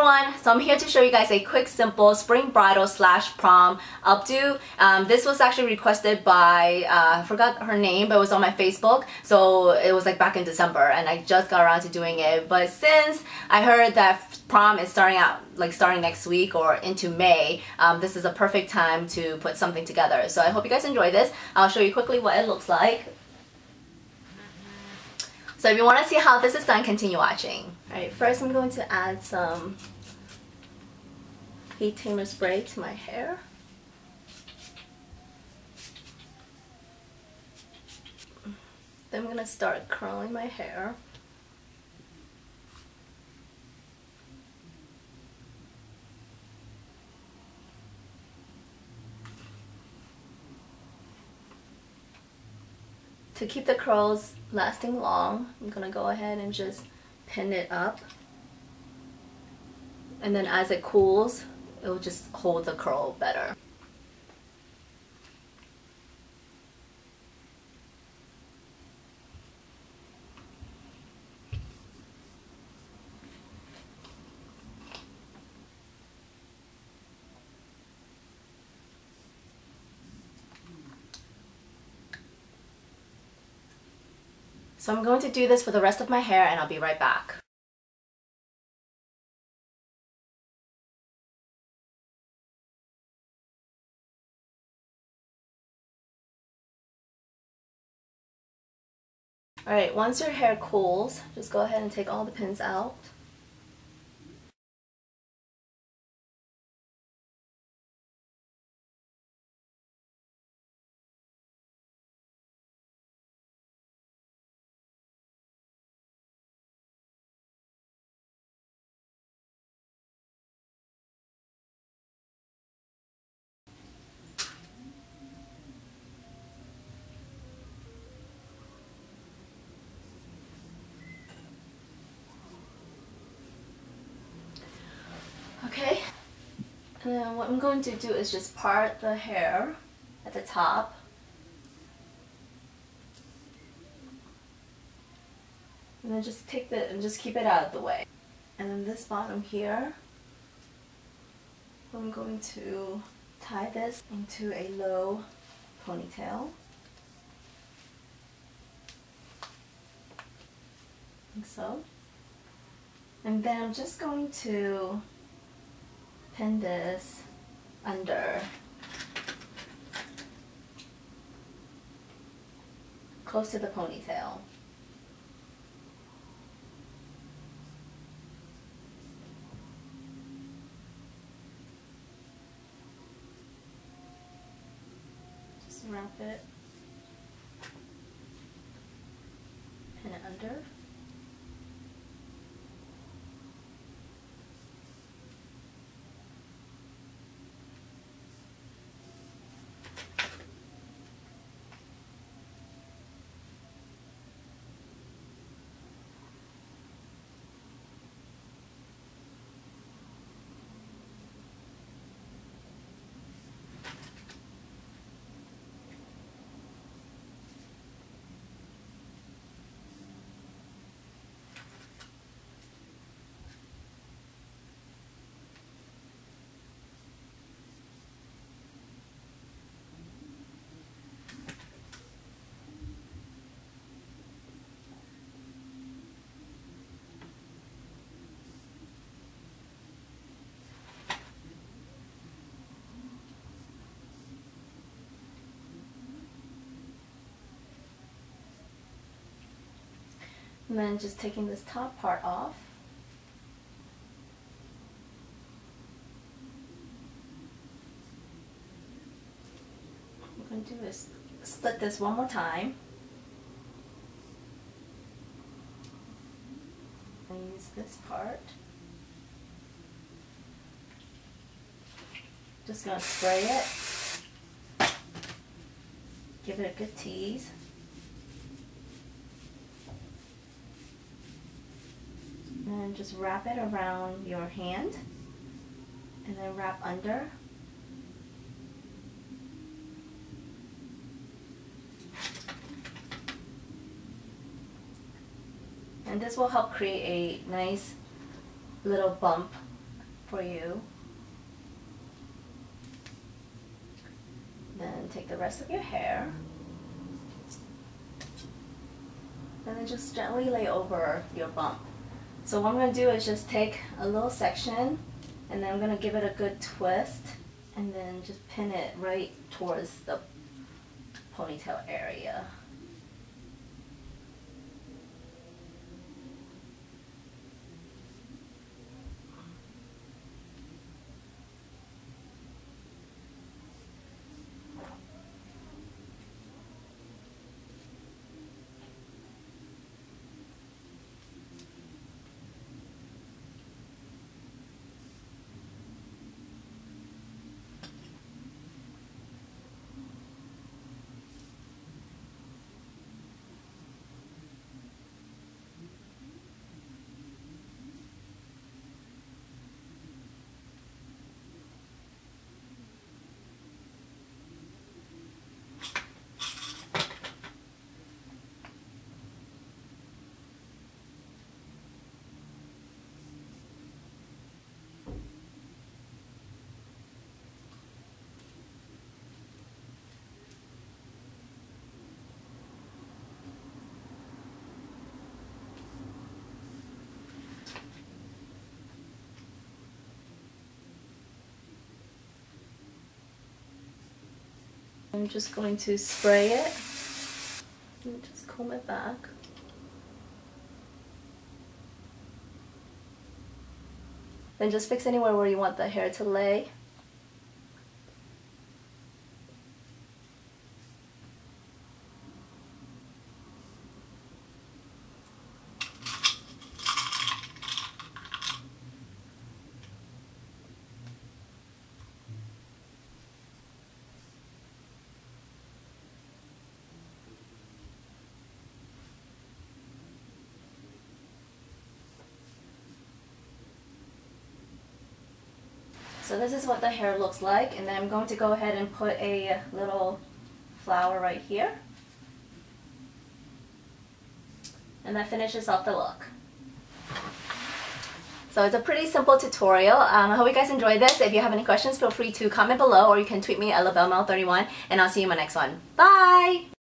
everyone, so I'm here to show you guys a quick simple spring bridal / prom updo. This was actually requested by, I forgot her name, but it was on my Facebook, so it was like back in December and I just got around to doing it. But since I heard that prom is starting next week or into May, this is a perfect time to put something together. So I hope you guys enjoy this. I'll show you quickly what it looks like. So if you want to see how this is done, continue watching. Alright, first I'm going to add some heat tamer spray to my hair. Then I'm going to start curling my hair. To keep the curls lasting long, I'm going to go ahead and just pin it up. And then as it cools, it will just hold the curl better. So I'm going to do this for the rest of my hair and I'll be right back. Alright, once your hair cools, just go ahead and take all the pins out. Okay, and then what I'm going to do is just part the hair at the top. And then just take and just keep it out of the way. And then this bottom here, I'm going to tie this into a low ponytail. Like so. And then I'm just going to pin this under, close to the ponytail. Just wrap it, pin it under. And then just taking this top part off. What I'm going to do is split this one more time. And use this part. Just going to spray it. Give it a good tease. And just wrap it around your hand and then wrap under. And this will help create a nice little bump for you. Then take the rest of your hair and then just gently lay over your bump. So what I'm going to do is just take a little section and then I'm going to give it a good twist and then just pin it right towards the ponytail area. I'm just going to spray it and just comb it back. Then just fix anywhere where you want the hair to lay. So this is what the hair looks like, and then I'm going to go ahead and put a little flower right here. And that finishes off the look. So it's a pretty simple tutorial. I hope you guys enjoyed this. If you have any questions, feel free to comment below or you can tweet me at LaBelleMel31 and I'll see you in my next one. Bye!